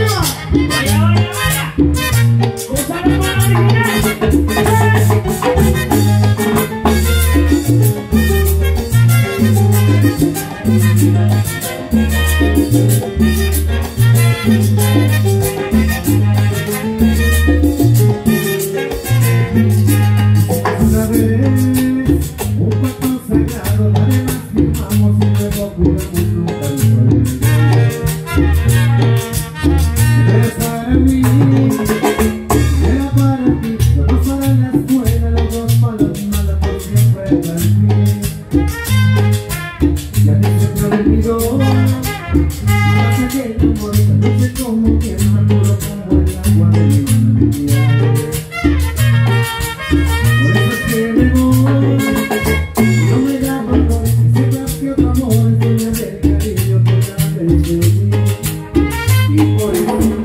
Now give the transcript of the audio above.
Vaya, vaya, vaya. Usa la mano original. Una vez, un pacto sagrado, además firmamos y luego juramos nunca olvidar. Eres para mí, era para ti, los dos para la escuela, los dos para las malas, por siempre para mí. Ya ni se te olvidó, más aquel amor, esta noche como quien me puro como el agua de mi vida. No me da valor, sepas que otro amor es el cariño por la vez de mí. Y por eso